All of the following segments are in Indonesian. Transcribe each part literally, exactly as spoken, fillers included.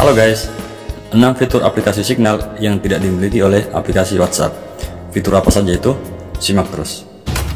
Halo guys, enam fitur aplikasi Signal yang tidak dimiliki oleh aplikasi WhatsApp. Fitur apa saja itu? Simak terus.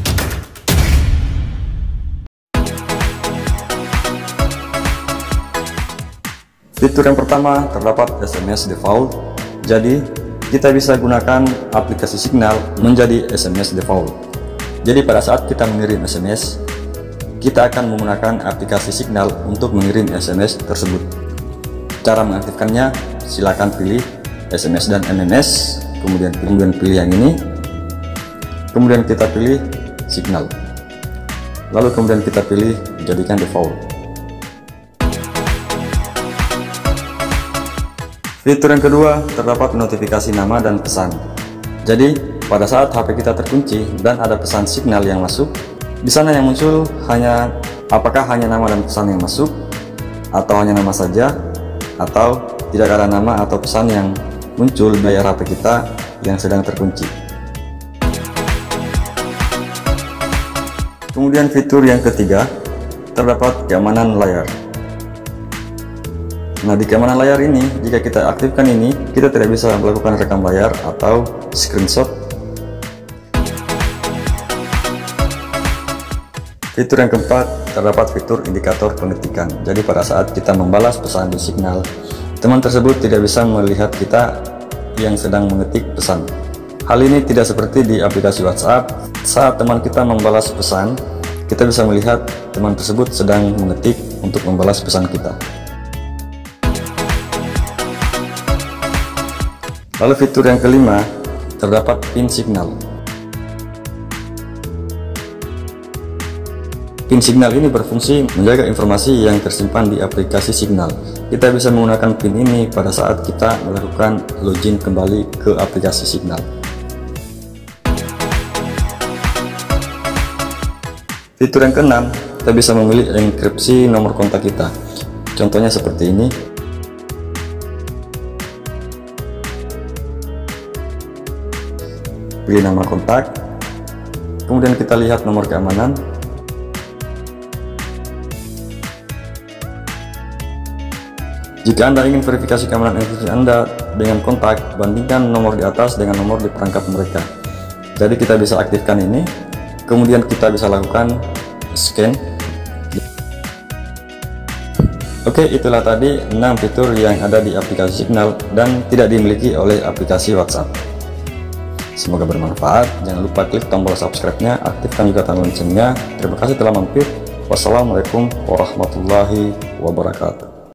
Fitur yang pertama terdapat S M S default. Jadi kita bisa gunakan aplikasi Signal menjadi S M S default. Jadi pada saat kita mengirim S M S, kita akan menggunakan aplikasi Signal untuk mengirim S M S tersebut. Cara mengaktifkannya, silakan pilih S M S dan M M S, kemudian kemudian pilih yang ini, kemudian kita pilih Signal, lalu kemudian kita pilih jadikan default. Fitur yang kedua terdapat notifikasi nama dan pesan. Jadi pada saat H P kita terkunci dan ada pesan Signal yang masuk, di sana yang muncul hanya apakah hanya nama dan pesan yang masuk, atau hanya nama saja, atau tidak ada nama atau pesan yang muncul di layar H P kita yang sedang terkunci. Kemudian fitur yang ketiga terdapat keamanan layar. Nah, di keamanan layar ini, jika kita aktifkan ini, kita tidak bisa melakukan rekam layar atau screenshot. Fitur yang keempat terdapat fitur indikator pengetikan. Jadi pada saat kita membalas pesan di Signal, teman tersebut tidak bisa melihat kita yang sedang mengetik pesan. Hal ini tidak seperti di aplikasi WhatsApp. Saat teman kita membalas pesan, kita bisa melihat teman tersebut sedang mengetik untuk membalas pesan kita. Lalu fitur yang kelima terdapat pin Signal. Pin Signal ini berfungsi menjaga informasi yang tersimpan di aplikasi Signal. Kita bisa menggunakan pin ini pada saat kita melakukan login kembali ke aplikasi Signal. Fitur yang keenam, kita bisa memilih enkripsi nomor kontak kita. Contohnya seperti ini. Pilih nama kontak, kemudian kita lihat nomor keamanan. Jika Anda ingin verifikasi keamanan enkripsi Anda dengan kontak, bandingkan nomor di atas dengan nomor di perangkat mereka. Jadi kita bisa aktifkan ini, kemudian kita bisa lakukan scan. Oke, itulah tadi enam fitur yang ada di aplikasi Signal dan tidak dimiliki oleh aplikasi WhatsApp. Semoga bermanfaat. Jangan lupa klik tombol subscribe-nya, aktifkan juga tanda loncengnya. Terima kasih telah mampir. Wassalamualaikum warahmatullahi wabarakatuh.